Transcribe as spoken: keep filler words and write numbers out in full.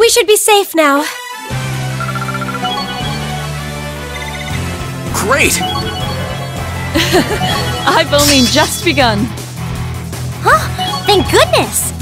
We should be safe now. Great! I've only just begun. Huh? Thank goodness!